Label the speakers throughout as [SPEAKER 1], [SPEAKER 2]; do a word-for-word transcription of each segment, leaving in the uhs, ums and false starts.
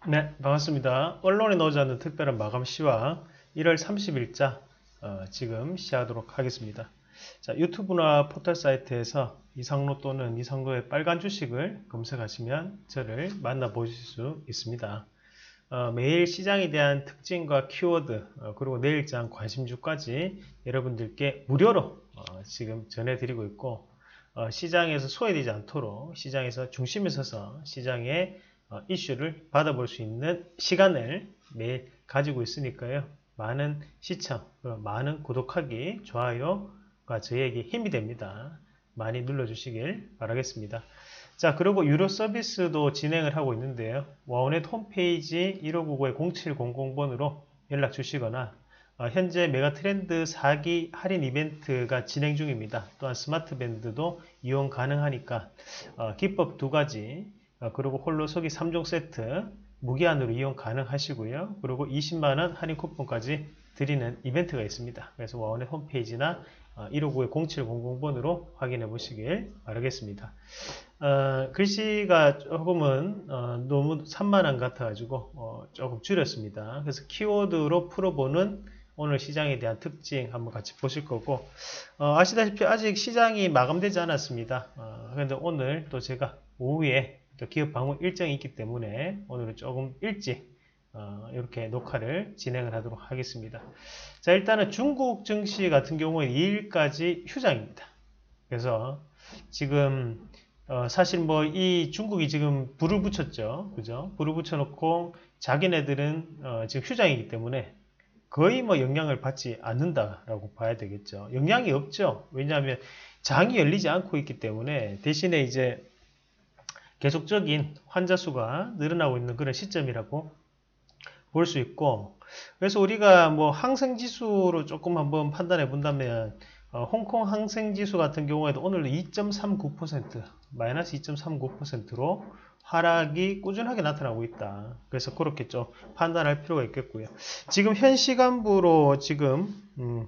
[SPEAKER 1] 네, 반갑습니다. 언론에 나오지 않는 특별한 마감 시황 일월 삼십일자 어, 지금 시작하도록 하겠습니다. 자, 유튜브나 포털 사이트에서 이상로 또는 이상로의 빨간 주식을 검색하시면 저를 만나보실 수 있습니다. 어, 매일 시장에 대한 특징과 키워드 어, 그리고 내일장 관심주까지 여러분들께 무료로 어, 지금 전해드리고 있고 어, 시장에서 소외되지 않도록 시장에서 중심에 서서 시장의 어, 이슈를 받아볼 수 있는 시간을 매일 가지고 있으니까요. 많은 시청, 많은 구독하기, 좋아요가 저희에게 힘이 됩니다. 많이 눌러주시길 바라겠습니다. 자, 그리고 유료 서비스도 진행을 하고 있는데요. 와우넷 홈페이지 일오구구의 공칠공공번으로 연락 주시거나 어, 현재 메가트렌드 사 기 할인 이벤트가 진행 중입니다. 또한 스마트밴드도 이용 가능하니까 어, 기법 두 가지 어, 그리고 홀로 서기 삼 종 세트 무기한으로 이용 가능하시고요. 그리고 이십만원 할인 쿠폰까지 드리는 이벤트가 있습니다. 그래서 와우넷 홈페이지나 어, 일오구의 공칠공공번으로 확인해 보시길 바라겠습니다. 어, 글씨가 조금은 어, 너무 산만한 것 같아가지고 어, 조금 줄였습니다. 그래서 키워드로 풀어보는 오늘 시장에 대한 특징 한번 같이 보실 거고 어, 아시다시피 아직 시장이 마감되지 않았습니다. 어, 그런데 오늘 또 제가 오후에 또 기업 방문 일정이 있기 때문에 오늘은 조금 일찍 어, 이렇게 녹화를 진행을 하도록 하겠습니다. 자, 일단은 중국 증시 같은 경우에 이일까지 휴장입니다. 그래서 지금 어, 사실 뭐 이 중국이 지금 불을 붙였죠. 그죠? 불을 붙여놓고 자기네들은 어, 지금 휴장이기 때문에 거의 뭐 영향을 받지 않는다라고 봐야 되겠죠. 영향이 없죠. 왜냐하면 장이 열리지 않고 있기 때문에 대신에 이제 계속적인 환자 수가 늘어나고 있는 그런 시점이라고 볼 수 있고, 그래서 우리가 뭐 항생지수로 조금 한번 판단해 본다면 어, 홍콩 항생지수 같은 경우에도 오늘도 이 점 삼구 퍼센트 마이너스 이 점 삼구 퍼센트로 하락이 꾸준하게 나타나고 있다. 그래서 그렇게 좀 판단할 필요가 있겠고요. 지금 현 시간부로 지금 음,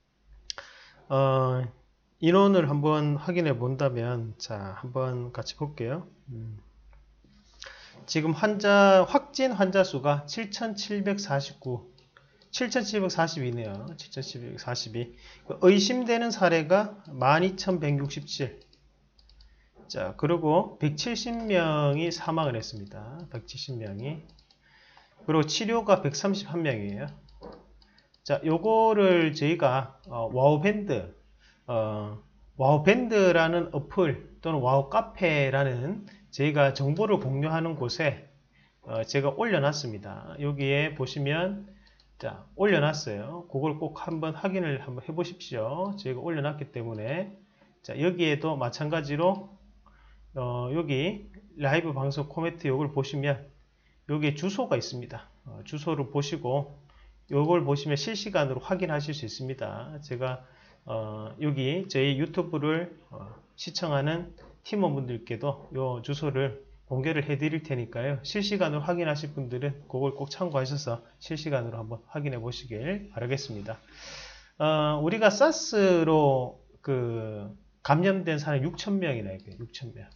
[SPEAKER 1] 어, 인원을 한번 확인해 본다면 자 한번 같이 볼게요. 음. 지금 환자 확진 환자 수가 칠천칠백사십구 칠천칠백사십이네요. 칠천칠백사십이. 의심되는 사례가 만 이천백육십칠. 자, 그리고 백칠십 명이 사망을 했습니다. 백칠십 명이. 그리고 치료가 백삼십일 명이에요. 자, 요거를 저희가 어, 와우밴드, 어, 와우밴드라는 어플 또는 와우 카페라는 저희가 정보를 공유하는 곳에 어, 제가 올려놨습니다. 여기에 보시면 자, 올려놨어요. 그걸 꼭 한번 확인을 한번 해보십시오. 저희가 올려놨기 때문에 자, 여기에도 마찬가지로 어, 여기 라이브 방송 코멘트 이걸 보시면 여기 주소가 있습니다. 어, 주소를 보시고 이걸 보시면 실시간으로 확인하실 수 있습니다. 제가 어, 여기 저희 유튜브를 어, 시청하는 팀원분들께도 이 주소를 공개를 해 드릴 테니까요. 실시간으로 확인하실 분들은 그걸 꼭 참고하셔서 실시간으로 한번 확인해 보시길 바라겠습니다. 어, 우리가 사스로 그 감염된 사람 육천 명이나 있고요. 육천 명.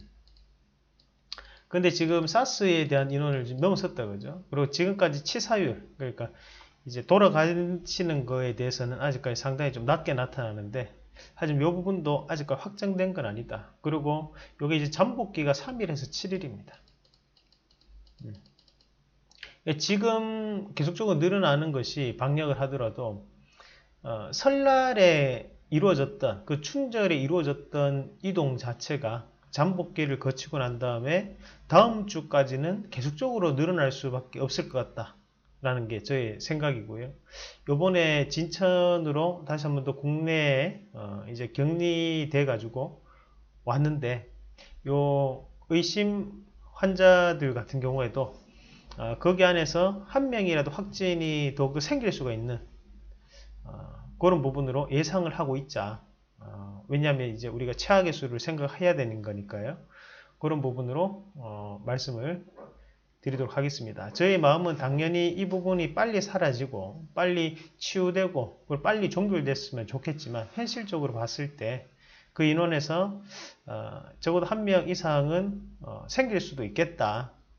[SPEAKER 1] 근데 지금 사스에 대한 인원을 지금 넘어섰다 그죠? 그리고 지금까지 치사율, 그러니까 이제 돌아가시는 거에 대해서는 아직까지 상당히 좀 낮게 나타나는데, 하지만 이 부분도 아직까지 확정된 건 아니다. 그리고 이게 이제 잠복기가 삼 일에서 칠 일입니다. 음. 지금 계속적으로 늘어나는 것이 방역을 하더라도 어, 설날에 이루어졌던 그 춘절에 이루어졌던 이동 자체가 잠복기를 거치고 난 다음에 다음 주까지는 계속적으로 늘어날 수밖에 없을 것 같다 라는 게 저의 생각이고요. 요번에 진천으로 다시 한번 더 국내에 어 이제 격리돼 가지고 왔는데 요 의심 환자들 같은 경우에도 어 거기 안에서 한 명이라도 확진이 더 생길 수가 있는 어 그런 부분으로 예상을 하고 있자. 어, 왜냐하면 이제 우리가 최악의 수를 생각해야 되는 거니까요. 그런 부분으로 어, 말씀을 드리도록 하겠습니다. 저의 마음은 당연히 이 부분이 빨리 사라지고 빨리 치유되고 빨리 종결됐으면 좋겠지만 현실적으로 봤을 때 그 인원에서 어, 적어도 한 명 이상은 어, 생길 수도 있겠다.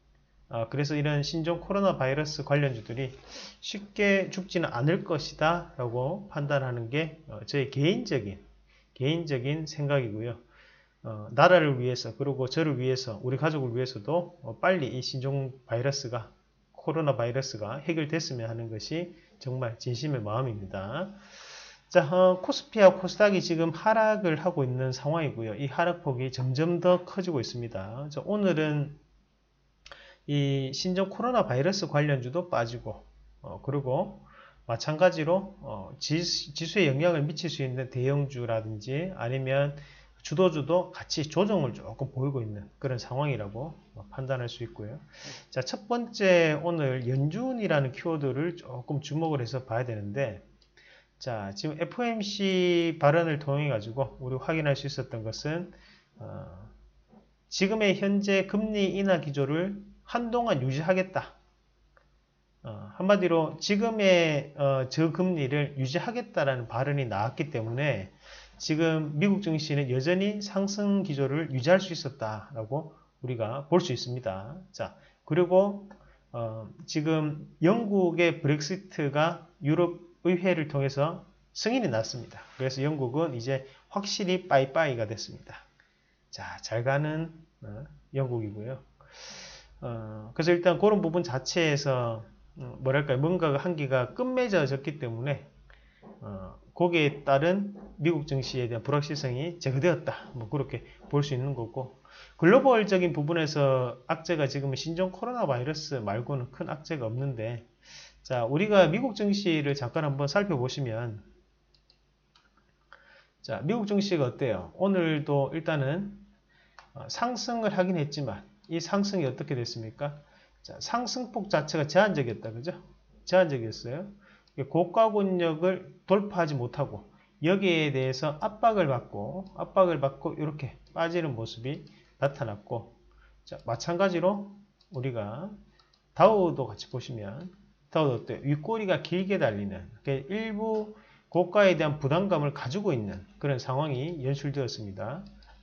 [SPEAKER 1] 어, 그래서 이런 신종 코로나 바이러스 관련주들이 쉽게 죽지는 않을 것이다 라고 판단하는 게 어, 저의 개인적인 개인적인 생각이고요. 어, 나라를 위해서 그리고 저를 위해서 우리 가족을 위해서도 어, 빨리 이 신종 바이러스가 코로나 바이러스가 해결됐으면 하는 것이 정말 진심의 마음입니다. 자, 어, 코스피와 코스닥이 지금 하락을 하고 있는 상황이고요. 이 하락폭이 점점 더 커지고 있습니다. 자, 오늘은 이 신종 코로나 바이러스 관련주도 빠지고 어, 그리고 마찬가지로 어, 지수에 영향을 미칠 수 있는 대형주라든지 아니면 주도주도 같이 조정을 조금 보이고 있는 그런 상황이라고 판단할 수 있고요. 자, 첫 번째 오늘 연준이라는 키워드를 조금 주목을 해서 봐야 되는데, 자, 지금 에프오엠씨 발언을 통해 가지고 우리 확인할 수 있었던 것은 어, 지금의 현재 금리 인하 기조를 한동안 유지하겠다. 어, 한마디로 지금의 어, 저금리를 유지하겠다라는 발언이 나왔기 때문에 지금 미국 증시는 여전히 상승 기조를 유지할 수 있었다라고 우리가 볼 수 있습니다. 자, 그리고 어, 지금 영국의 브렉시트가 유럽 의회를 통해서 승인이 났습니다. 그래서 영국은 이제 확실히 빠이빠이가 됐습니다. 자, 잘 가는 어, 영국이고요. 어, 그래서 일단 그런 부분 자체에서 어, 뭐랄까요, 뭔가가 한계가 끝맺어졌기 때문에 어, 거기에 따른 미국 증시에 대한 불확실성이 제거되었다. 뭐 그렇게 볼 수 있는 거고, 글로벌적인 부분에서 악재가 지금은 신종 코로나 바이러스 말고는 큰 악재가 없는데, 자, 우리가 미국 증시를 잠깐 한번 살펴보시면, 자, 미국 증시가 어때요? 오늘도 일단은 상승을 하긴 했지만 이 상승이 어떻게 됐습니까? 자, 상승폭 자체가 제한적이었다. 그죠? 제한적이었어요. 고가권력을 돌파하지 못하고 여기에 대해서 압박을 받고 압박을 받고 이렇게 빠지는 모습이 나타났고, 자, 마찬가지로 우리가 다우도 같이 보시면 다우도 어때요? 윗꼬리가 길게 달리는 일부 고가에 대한 부담감을 가지고 있는 그런 상황이 연출되었습니다.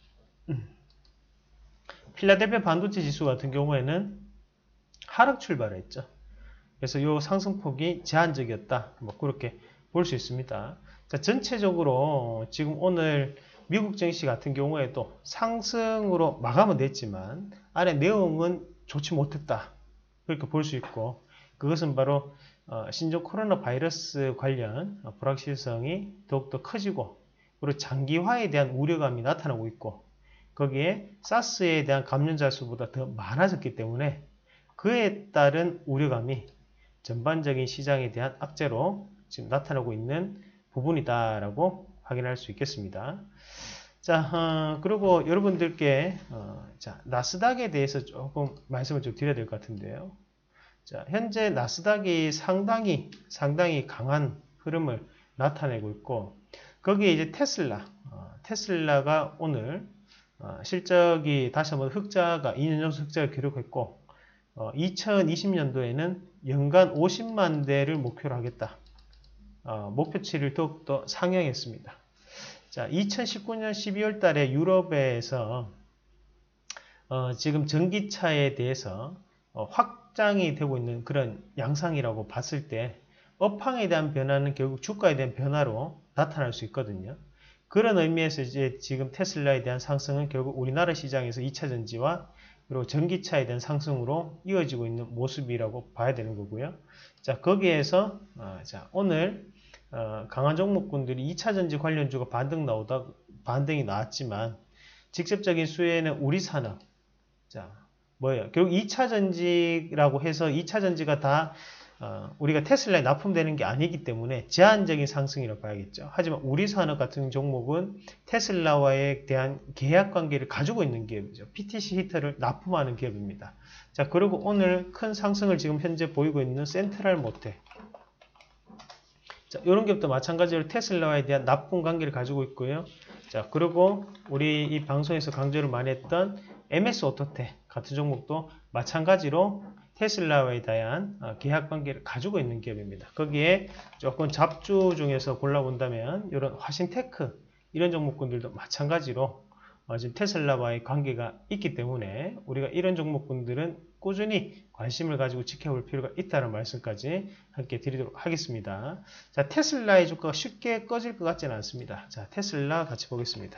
[SPEAKER 1] 필라델피아 반도체 지수 같은 경우에는 하락 출발했죠. 그래서 이 상승폭이 제한적이었다. 뭐 그렇게 볼 수 있습니다. 자, 전체적으로 지금 오늘 미국 증시 같은 경우에도 상승으로 마감은 됐지만 안에 내용은 좋지 못했다. 그렇게 볼 수 있고, 그것은 바로 어, 신종 코로나 바이러스 관련 어, 불확실성이 더욱더 커지고 그리고 장기화에 대한 우려감이 나타나고 있고, 거기에 사스에 대한 감염자 수보다 더 많아졌기 때문에 그에 따른 우려감이 전반적인 시장에 대한 악재로 지금 나타나고 있는 부분이다라고 확인할 수 있겠습니다. 자, 어, 그리고 여러분들께 어, 자, 나스닥에 대해서 조금 말씀을 좀 드려야 될 것 같은데요. 자, 현재 나스닥이 상당히 상당히 강한 흐름을 나타내고 있고, 거기에 이제 테슬라, 어, 테슬라가 오늘 어, 실적이 다시 한번 흑자가 이 년 연속 흑자를 기록했고, 어, 이천이십 년도에는 연간 오십만 대를 목표로 하겠다. 어, 목표치를 더욱더 상향했습니다. 자, 이천십구 년 십이월 달에 유럽에서 어, 지금 전기차에 대해서 어, 확장이 되고 있는 그런 양상이라고 봤을 때 업황에 대한 변화는 결국 주가에 대한 변화로 나타날 수 있거든요. 그런 의미에서 이제 지금 테슬라에 대한 상승은 결국 우리나라 시장에서 이차 전지와 그리고 전기차에 대한 상승으로 이어지고 있는 모습이라고 봐야 되는 거고요. 자, 거기에서 어, 자, 오늘 어, 강한 종목군들이 이차 전지 관련주가 반등 나오다 반등이 나왔지만 직접적인 수혜는 우리 산업. 자, 뭐예요? 결국 이차 전지라고 해서 이차 전지가 다 어, 우리가 테슬라에 납품되는 게 아니기 때문에 제한적인 상승이라고 봐야겠죠. 하지만 우리 산업 같은 종목은 테슬라와에 대한 계약 관계를 가지고 있는 기업이죠. 피티씨 히터를 납품하는 기업입니다. 자, 그리고 오늘 큰 상승을 지금 현재 보이고 있는 센트럴 모텔. 자, 이런 기업도 마찬가지로 테슬라와에 대한 납품 관계를 가지고 있고요. 자, 그리고 우리 이 방송에서 강조를 많이 했던 엠에스 오토텍 같은 종목도 마찬가지로 테슬라와에 대한 계약 관계를 가지고 있는 기업입니다. 거기에 조금 잡주 중에서 골라본다면 이런 화신테크 이런 종목군들도 마찬가지로 지금 테슬라와의 관계가 있기 때문에 우리가 이런 종목군들은 꾸준히 관심을 가지고 지켜볼 필요가 있다는 말씀까지 함께 드리도록 하겠습니다. 자, 테슬라의 주가가 쉽게 꺼질 것 같지는 않습니다. 자, 테슬라 같이 보겠습니다.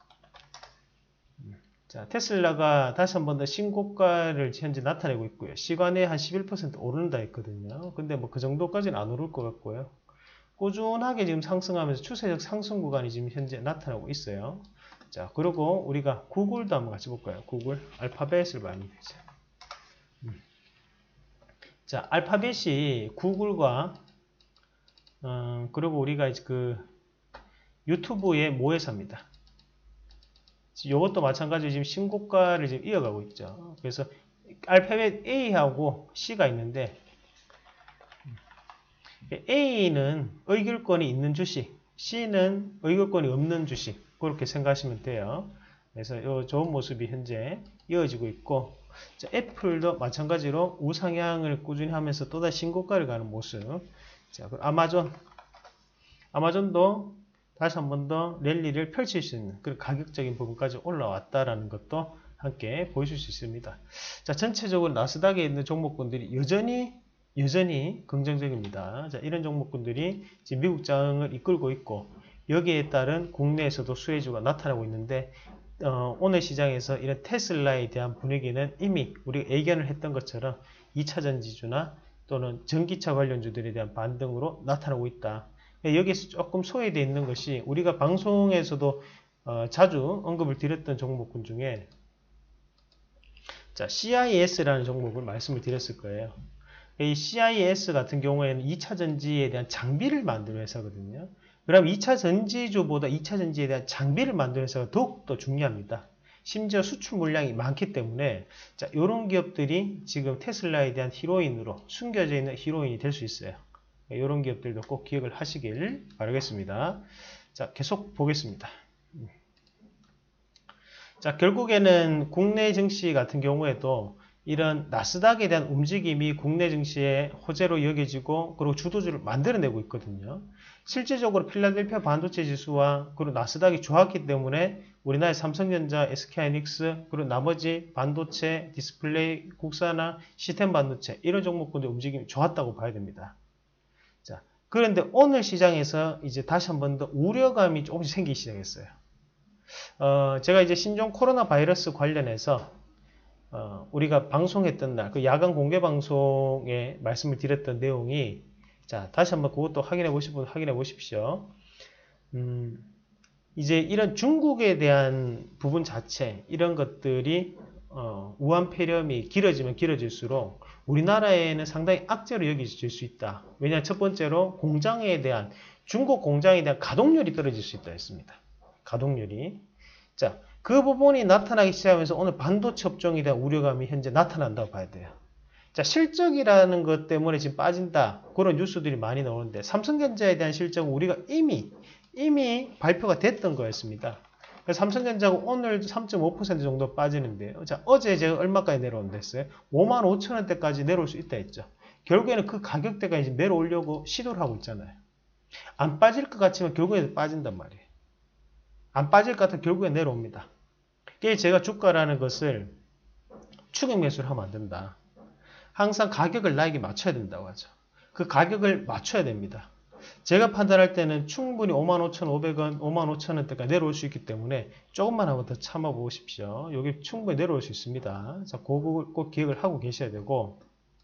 [SPEAKER 1] 자, 테슬라가 다시 한 번 더 신고가를 현재 나타내고 있고요. 시간에 한 십일 퍼센트 오른다 했거든요. 근데 뭐 그 정도까지는 안 오를 것 같고요. 꾸준하게 지금 상승하면서 추세적 상승 구간이 지금 현재 나타나고 있어요. 자, 그리고 우리가 구글도 한번 같이 볼까요? 구글, 알파벳을 많이 되죠. 음. 자, 알파벳이 구글과, 어, 그리고 우리가 그 유튜브의 모회사입니다. 이것도 마찬가지로 지금 신고가를 지금 이어가고 있죠. 그래서 알파벳 A하고 C가 있는데, A는 의결권이 있는 주식, C는 의결권이 없는 주식, 그렇게 생각하시면 돼요. 그래서 이 좋은 모습이 현재 이어지고 있고, 자, 애플도 마찬가지로 우상향을 꾸준히 하면서 또다시 신고가를 가는 모습. 자, 아마존, 아마존도 다시 한 번 더 랠리를 펼칠 수 있는 그런 가격적인 부분까지 올라왔다라는 것도 함께 보여줄 수 있습니다. 자, 전체적으로 나스닥에 있는 종목군들이 여전히 여전히 긍정적입니다. 자, 이런 종목군들이 지금 미국 장을 이끌고 있고 여기에 따른 국내에서도 수혜주가 나타나고 있는데 어, 오늘 시장에서 이런 테슬라에 대한 분위기는 이미 우리가 예견을 했던 것처럼 이차 전지주나 또는 전기차 관련주들에 대한 반등으로 나타나고 있다. 여기서 조금 소외되어 있는 것이 우리가 방송에서도 어, 자주 언급을 드렸던 종목군 중에 자, 씨아이에스라는 종목을 말씀을 드렸을 거예요. 이 씨아이에스 같은 경우에는 이차 전지에 대한 장비를 만드는 회사거든요. 그럼 이차 전지주보다 이차 전지에 대한 장비를 만드는 회사가 더욱더 중요합니다. 심지어 수출 물량이 많기 때문에 자, 이런 기업들이 지금 테슬라에 대한 히로인으로 숨겨져 있는 히로인이 될 수 있어요. 이런 기업들도 꼭 기억을 하시길 바라겠습니다. 자, 계속 보겠습니다. 자, 결국에는 국내 증시 같은 경우에도 이런 나스닥에 대한 움직임이 국내 증시의 호재로 여겨지고 그리고 주도주를 만들어내고 있거든요. 실질적으로 필라델피아 반도체 지수와 그리고 나스닥이 좋았기 때문에 우리나라의 삼성전자, 에스케이하이닉스 그리고 나머지 반도체, 디스플레이, 국산화, 시스템 반도체 이런 종목군의 움직임이 좋았다고 봐야 됩니다. 자, 그런데 오늘 시장에서 이제 다시 한 번 더 우려감이 조금씩 생기기 시작했어요. 어, 제가 이제 신종 코로나 바이러스 관련해서 어, 우리가 방송했던 날, 그 야간 공개 방송에 말씀을 드렸던 내용이, 자, 다시 한번 그것도 확인해 보실 분 확인해 보십시오. 음, 이제 이런 중국에 대한 부분 자체, 이런 것들이, 어, 우한 폐렴이 길어지면 길어질수록 우리나라에는 상당히 악재로 여겨질 수 있다. 왜냐하면 첫 번째로 공장에 대한, 중국 공장에 대한 가동률이 떨어질 수 있다 했습니다. 가동률이. 자, 그 부분이 나타나기 시작하면서 오늘 반도체 업종에 대한 우려감이 현재 나타난다고 봐야 돼요. 자, 실적이라는 것 때문에 지금 빠진다. 그런 뉴스들이 많이 나오는데 삼성전자에 대한 실적은 우리가 이미 이미 발표가 됐던 거였습니다. 그래서 삼성전자가 오늘 삼 점 오 퍼센트 정도 빠지는데요. 자, 어제 제가 얼마까지 내려온다 했어요? 오만 오천 원대까지 내려올 수 있다 했죠. 결국에는 그 가격대가 이제 내려오려고 시도를 하고 있잖아요. 안 빠질 것 같지만 결국에는 빠진단 말이에요. 안 빠질 것 같아 결국에 내려옵니다. 그게 제가 주가라는 것을 추격 매수를 하면 안 된다. 항상 가격을 나에게 맞춰야 된다고 하죠. 그 가격을 맞춰야 됩니다. 제가 판단할 때는 충분히 오만 오천오백 원, 오만 오천 원대까지 내려올 수 있기 때문에 조금만 한번 더 참아 보십시오. 여기 충분히 내려올 수 있습니다. 자, 그걸 꼭 기억을 하고 계셔야 되고.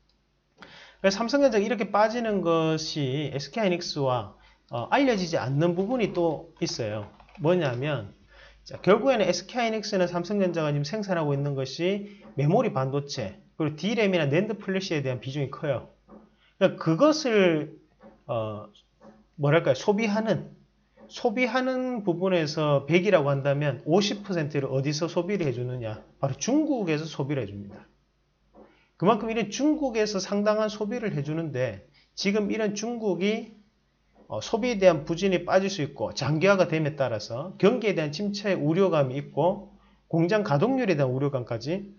[SPEAKER 1] 그래서 삼성전자가 이렇게 빠지는 것이 에스케이하이닉스와 어, 알려지지 않는 부분이 또 있어요. 뭐냐면 자, 결국에는 에스케이하이닉스는 삼성전자가 지금 생산하고 있는 것이 메모리 반도체 그리고 디램이나 낸드 플래시에 대한 비중이 커요. 그러니까 그것을 어, 뭐랄까요 소비하는 소비하는 부분에서 백이라고 한다면 오십 퍼센트를 어디서 소비를 해주느냐? 바로 중국에서 소비를 해줍니다. 그만큼 이런 중국에서 상당한 소비를 해주는데 지금 이런 중국이 어, 소비에 대한 부진이 빠질 수 있고 장기화가 됨에 따라서 경기에 대한 침체 우려감이 있고 공장 가동률에 대한 우려감까지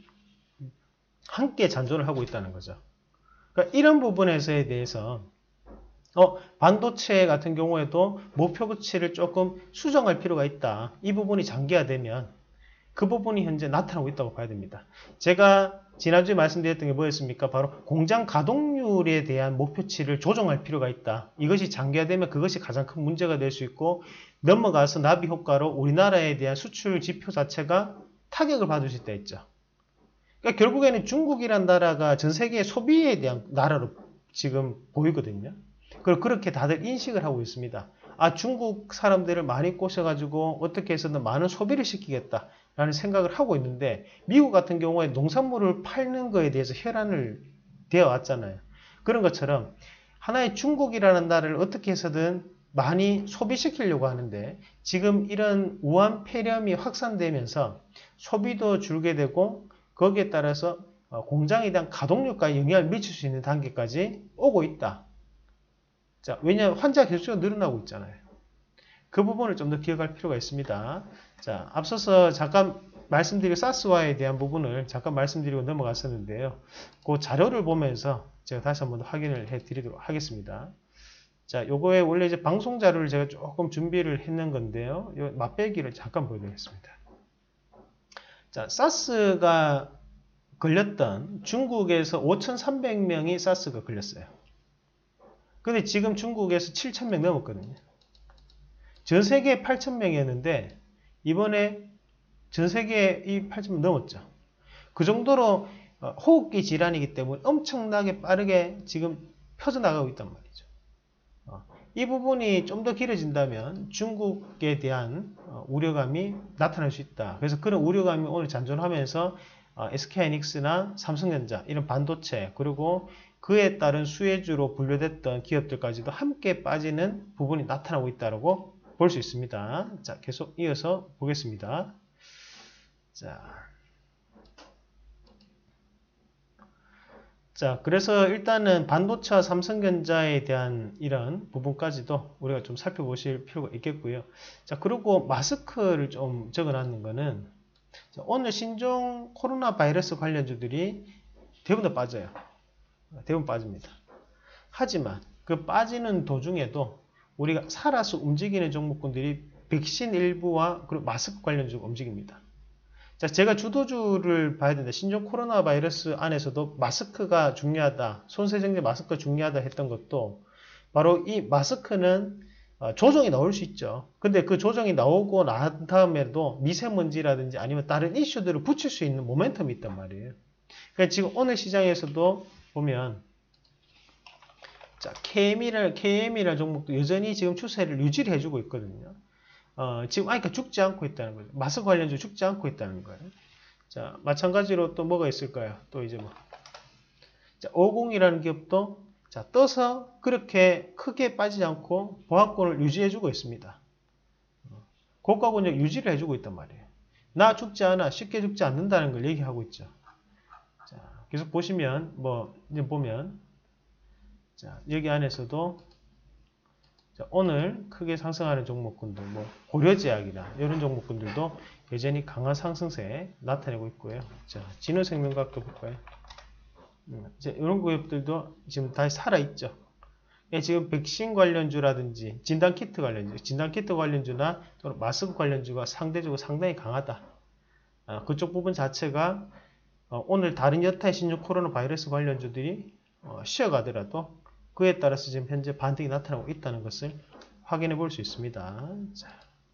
[SPEAKER 1] 함께 잔존을 하고 있다는 거죠. 그러니까 이런 부분에서에 대해서 어, 반도체 같은 경우에도 목표치를 조금 수정할 필요가 있다. 이 부분이 장기화되면 그 부분이 현재 나타나고 있다고 봐야 됩니다. 제가 지난주에 말씀드렸던 게 뭐였습니까? 바로 공장 가동률에 대한 목표치를 조정할 필요가 있다. 이것이 장기화되면 그것이 가장 큰 문제가 될 수 있고 넘어가서 나비 효과로 우리나라에 대한 수출 지표 자체가 타격을 받을 수 있다 했죠. 그러니까 결국에는 중국이란 나라가 전 세계 소비에 대한 나라로 지금 보이거든요. 그리고 그렇게 다들 인식을 하고 있습니다. 아, 중국 사람들을 많이 꼬셔가지고 어떻게 해서든 많은 소비를 시키겠다 라는 생각을 하고 있는데, 미국 같은 경우에 농산물을 팔는 거에 대해서 혈안을 되어 왔잖아요. 그런 것처럼 하나의 중국이라는 나라를 어떻게 해서든 많이 소비시키려고 하는데, 지금 이런 우한 폐렴이 확산되면서 소비도 줄게 되고 거기에 따라서 공장에 대한 가동률까지 영향을 미칠 수 있는 단계까지 오고 있다. 자, 왜냐하면 환자가 계속적으로 늘어나고 있잖아요. 그 부분을 좀 더 기억할 필요가 있습니다. 자, 앞서서 잠깐 말씀드린 사스와에 대한 부분을 잠깐 말씀드리고 넘어갔었는데요. 그 자료를 보면서 제가 다시 한번 더 확인을 해 드리도록 하겠습니다. 자, 요거에 원래 이제 방송 자료를 제가 조금 준비를 했는 건데요. 요 맛배기를 잠깐 보여드리겠습니다. 자, 사스가 걸렸던 중국에서 오천삼백 명이 사스가 걸렸어요. 근데 지금 중국에서 칠천 명 넘었거든요. 전 세계에 팔천 명이었는데 이번에 전 세계에 이 팔천 명 넘었죠. 그 정도로 호흡기 질환이기 때문에 엄청나게 빠르게 지금 펴져나가고 있단 말이죠. 이 부분이 좀 더 길어진다면 중국에 대한 우려감이 나타날 수 있다. 그래서 그런 우려감이 오늘 잔존하면서 에스케이하이닉스나 삼성전자 이런 반도체, 그리고 그에 따른 수혜주로 분류됐던 기업들까지도 함께 빠지는 부분이 나타나고 있다고 볼 수 있습니다. 자, 계속 이어서 보겠습니다. 자, 자, 그래서 일단은 반도체와 삼성전자에 대한 이런 부분까지도 우리가 좀 살펴보실 필요가 있겠고요. 자, 그리고 마스크를 좀 적어놨는 거는, 자, 오늘 신종 코로나 바이러스 관련주들이 대부분 다 빠져요. 대부분 빠집니다. 하지만 그 빠지는 도중에도 우리가 살아서 움직이는 종목군들이 백신 일부와 그리고 마스크 관련주가 움직입니다. 자, 제가 주도주를 봐야 된다. 신종 코로나 바이러스 안에서도 마스크가 중요하다, 손세정제 마스크가 중요하다 했던 것도 바로 이 마스크는 조정이 나올 수 있죠. 근데 그 조정이 나오고 난 다음에도 미세먼지라든지 아니면 다른 이슈들을 붙일 수 있는 모멘텀이 있단 말이에요. 그러니까 지금 오늘 시장에서도 보면, 자, 케이엠이라는, 케이엠이라는 종목도 여전히 지금 추세를 유지를 해주고 있거든요. 어, 지금, 아니, 그러니까 죽지 않고 있다는 거죠. 마스크 관련주 죽지 않고 있다는 거예요. 자, 마찬가지로 또 뭐가 있을까요? 또 이제 뭐. 자, 오공이라는 기업도, 자, 떠서 그렇게 크게 빠지지 않고 보합권을 유지해주고 있습니다. 고가권역 유지를 해주고 있단 말이에요. 나 죽지 않아, 쉽게 죽지 않는다는 걸 얘기하고 있죠. 자, 계속 보시면, 뭐, 이제 보면, 자, 여기 안에서도, 자, 오늘 크게 상승하는 종목군들, 뭐 고려제약이나 이런 종목군들도 여전히 강한 상승세 나타내고 있고요. 자, 진호생명과학도 볼까요? 음, 이제 이런 기업들도 지금 다시 살아있죠. 예, 지금 백신 관련주라든지 진단키트 관련주, 진단키트 관련주나 또는 마스크 관련주가 상대적으로 상당히 강하다. 아, 그쪽 부분 자체가 어, 오늘 다른 여타의 신종 코로나 바이러스 관련주들이 어, 쉬어가더라도 그에 따라서 지금 현재 반등이 나타나고 있다는 것을 확인해 볼 수 있습니다. 자,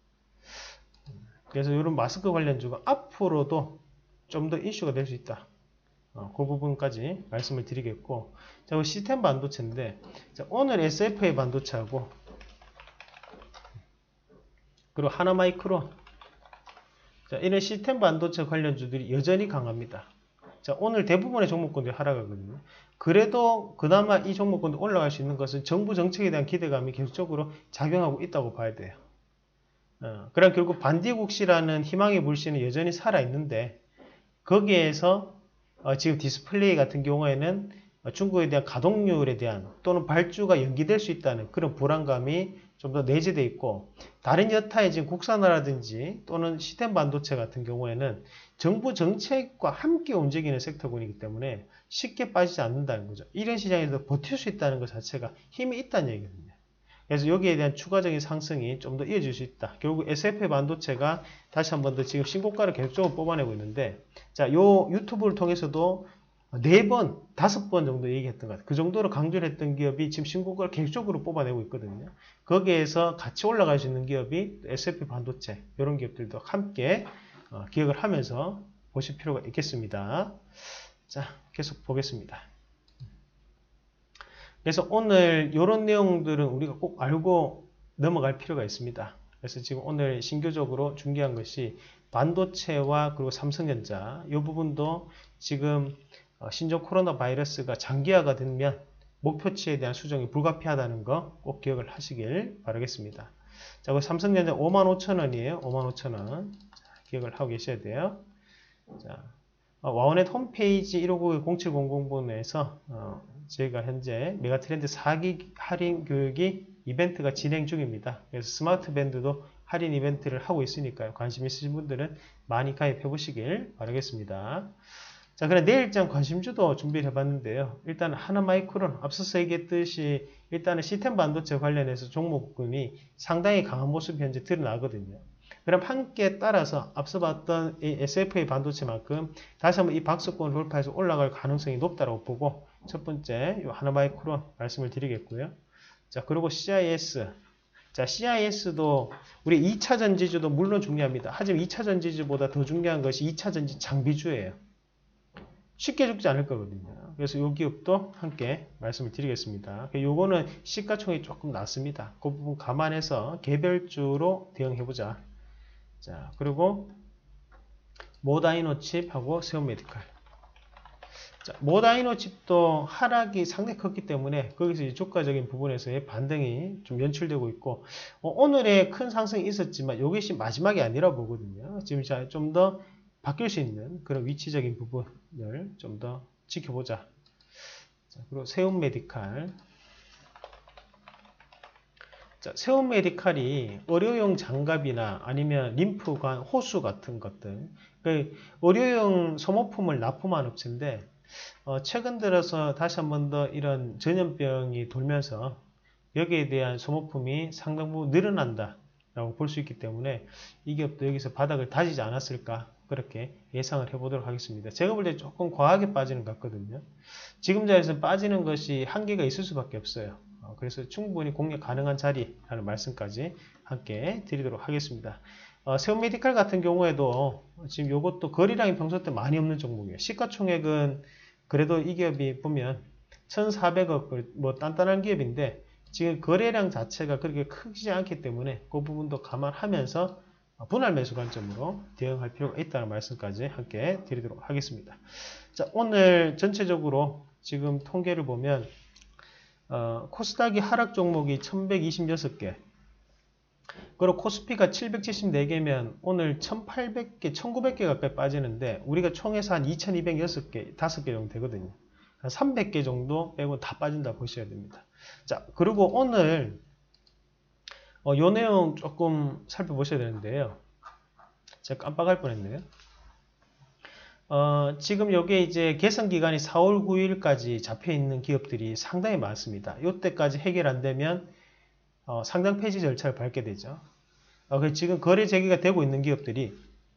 [SPEAKER 1] 그래서 이런 마스크 관련주가 앞으로도 좀 더 이슈가 될 수 있다. 어, 그 부분까지 말씀을 드리겠고, 자, 시스템 반도체인데, 자, 오늘 에스에프에이 반도체하고 그리고 하나마이크론, 자, 이런 시스템 반도체 관련주들이 여전히 강합니다. 자, 오늘 대부분의 종목군들이 하락하거든요. 그래도 그나마 이 종목군들 올라갈 수 있는 것은 정부 정책에 대한 기대감이 계속적으로 작용하고 있다고 봐야 돼요. 어, 그럼 결국 반디국시라는 희망의 불씨는 여전히 살아있는데, 거기에서 어, 지금 디스플레이 같은 경우에는 중국에 대한 가동률에 대한 또는 발주가 연기될 수 있다는 그런 불안감이 좀 더 내재되어 있고, 다른 여타의 지금 국산화라든지 또는 시스템 반도체 같은 경우에는 정부 정책과 함께 움직이는 섹터군이기 때문에 쉽게 빠지지 않는다는 거죠. 이런 시장에서 버틸 수 있다는 것 자체가 힘이 있다는 얘기거든요. 그래서 여기에 대한 추가적인 상승이 좀 더 이어질 수 있다. 결국 에스에프에이 반도체가 다시 한 번 더 지금 신고가를 계속적으로 뽑아내고 있는데, 자, 요 유튜브를 통해서도 네 번, 다섯 번 정도 얘기했던 것 같아요. 그 정도로 강조를 했던 기업이 지금 신고가를 계속적으로 뽑아내고 있거든요. 거기에서 같이 올라갈 수 있는 기업이 에스에프피 반도체, 이런 기업들도 함께 어, 기억을 하면서 보실 필요가 있겠습니다. 자, 계속 보겠습니다. 그래서 오늘 이런 내용들은 우리가 꼭 알고 넘어갈 필요가 있습니다. 그래서 지금 오늘 신규적으로 중요한 것이 반도체와 그리고 삼성전자 이 부분도 지금 신종 코로나 바이러스가 장기화가 되면 목표치에 대한 수정이 불가피하다는 거 꼭 기억을 하시길 바라겠습니다. 자, 그 삼성전자 오만 오천 원이에요. 오만 오천 원. 기억을 하고 계셔야 돼요. 자, 와우넷 홈페이지 일오구일 공칠공공번에서 어, 저희가 현재 메가트렌드 사 기 할인 교육이 이벤트가 진행 중입니다. 그래서 스마트 밴드도 할인 이벤트를 하고 있으니까요. 관심 있으신 분들은 많이 가입해 보시길 바라겠습니다. 자, 그럼 내일장 관심주도 준비를 해봤는데요. 일단 하나마이크론, 앞서서 얘기했듯이 일단은 시스템 반도체 관련해서 종목군이 상당히 강한 모습이 현재 드러나거든요. 그럼 함께 따라서 앞서 봤던 이 에스에프에이 반도체만큼 다시 한번 이 박스권을 돌파해서 올라갈 가능성이 높다고 보고 첫 번째 이 하나마이크론 말씀을 드리겠고요. 자, 그리고 씨아이에스. 자, 씨아이에스도 우리 이 차 전지주도 물론 중요합니다. 하지만 이 차 전지주보다 더 중요한 것이 이 차 전지 장비주예요. 쉽게 죽지 않을 거거든요. 그래서 이 기업도 함께 말씀을 드리겠습니다. 요거는 시가총액이 조금 낮습니다. 그 부분 감안해서 개별주로 대응해보자. 자, 그리고 모다이노칩하고 세온메디칼. 자, 모다이노칩도 하락이 상당히 컸기 때문에 거기서 이제 주가적인 부분에서의 반등이 좀 연출되고 있고 어, 오늘의 큰 상승이 있었지만 이것이 마지막이 아니라 보거든요. 지금 좀 더 바뀔 수 있는 그런 위치적인 부분을 좀 더 지켜보자. 자, 그리고 세온메디칼. 자, 세온메디칼이 의료용 장갑이나 아니면 림프관, 호수 같은 것들, 그 의료용 소모품을 납품한 업체인데 어, 최근 들어서 다시 한 번 더 이런 전염병이 돌면서 여기에 대한 소모품이 상당 부분 늘어난다 라고 볼 수 있기 때문에 이 기업도 여기서 바닥을 다지지 않았을까 그렇게 예상을 해보도록 하겠습니다. 제가 볼 때 조금 과하게 빠지는 것 같거든요. 지금 자리에서 빠지는 것이 한계가 있을 수밖에 없어요. 그래서 충분히 공략 가능한 자리라는 말씀까지 함께 드리도록 하겠습니다. 어, 세온메디칼 같은 경우에도 지금 이것도 거래량이 평소 때 많이 없는 종목이에요. 시가총액은 그래도 이 기업이 보면 천사백억 뭐 단단한 기업인데 지금 거래량 자체가 그렇게 크지 않기 때문에 그 부분도 감안하면서 분할 매수 관점으로 대응할 필요가 있다는 말씀까지 함께 드리도록 하겠습니다. 자, 오늘 전체적으로 지금 통계를 보면 어, 코스닥이 하락 종목이 천백이십육 개, 그리고 코스피가 칠백칠십사 개면 오늘 천팔백 개, 천구백 개 가까이 빠지는데 우리가 총에서 한 이천이백육 개, 다섯 개 정도 되거든요. 한 삼백 개 정도 빼고 다 빠진다 보셔야 됩니다. 자, 그리고 오늘 어, 요 내용 조금 살펴보셔야 되는데요. 제가 깜빡할 뻔했네요. 어, 지금 여기에 이제 개선 기간이 사월 구일까지 잡혀 있는 기업들이 상당히 많습니다. 이때까지 해결 안 되면 어, 상장 폐지 절차를 밟게 되죠. 어, 지금 거래 재개가 되고 있는 기업들이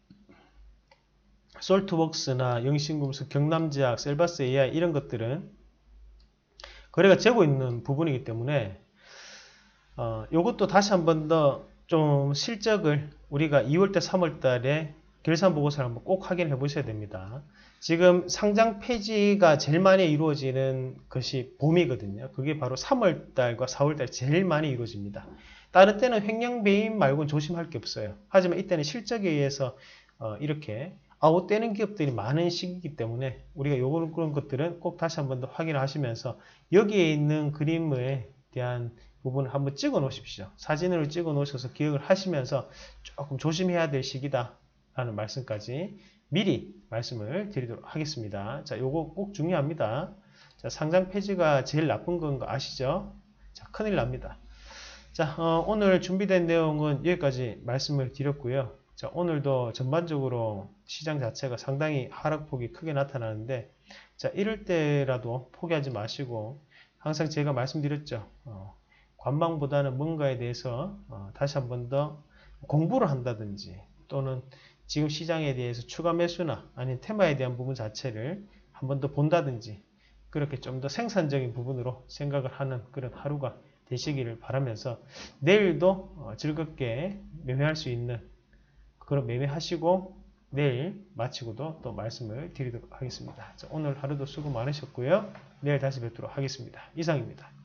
[SPEAKER 1] 솔트웍스나 영신금속, 경남제약, 셀바스 에이아이 이런 것들은 거래가 되고 있는 부분이기 때문에 어, 요것도 다시 한 번 더 좀 실적을 우리가 이월달, 삼월달에 결산 보고서를 한번 꼭 확인해 보셔야 됩니다. 지금 상장 폐지가 제일 많이 이루어지는 것이 봄이거든요. 그게 바로 삼월달과 사월달 제일 많이 이루어집니다. 다른 때는 횡령 배임 말고는 조심할 게 없어요. 하지만 이때는 실적에 의해서 어, 이렇게 아웃되는 기업들이 많은 시기이기 때문에 우리가 요런 그런 것들은 꼭 다시 한 번 더 확인하시면서 여기에 있는 그림에 대한 부분을 한번 찍어 놓으십시오. 사진으로 찍어 놓으셔서 기억을 하시면서 조금 조심해야 될 시기다 라는 말씀까지 미리 말씀을 드리도록 하겠습니다. 자, 요거 꼭 중요합니다. 자, 상장 폐지가 제일 나쁜 건 거 아시죠? 자, 큰일 납니다. 자, 어, 오늘 준비된 내용은 여기까지 말씀을 드렸고요. 자, 오늘도 전반적으로 시장 자체가 상당히 하락폭이 크게 나타나는데, 자, 이럴 때라도 포기하지 마시고, 항상 제가 말씀드렸죠. 어, 관망보다는 뭔가에 대해서 어, 다시 한 번 더 공부를 한다든지, 또는 지금 시장에 대해서 추가 매수나 아니면 테마에 대한 부분 자체를 한번 한 번 더 본다든지 그렇게 좀 더 생산적인 부분으로 생각을 하는 그런 하루가 되시기를 바라면서 내일도 즐겁게 매매할 수 있는 그런 매매하시고 내일 마치고도 또 말씀을 드리도록 하겠습니다. 자, 오늘 하루도 수고 많으셨고요. 내일 다시 뵙도록 하겠습니다. 이상입니다.